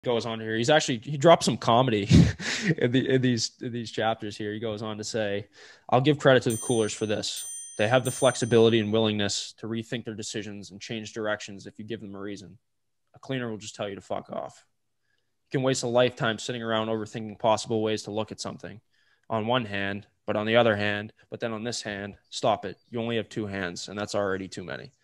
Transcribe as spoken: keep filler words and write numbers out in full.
Goes on here. He's actually, he dropped some comedy in, the, in these in these chapters here. He goes on to say, I'll give credit to the coolers for this. They have the flexibility and willingness to rethink their decisions and change directions if you give them a reason. A cleaner will just tell you to fuck off. You can waste a lifetime sitting around overthinking possible ways to look at something on one hand, but on the other hand, but then on this hand, stop it. You only have two hands, and that's already too many.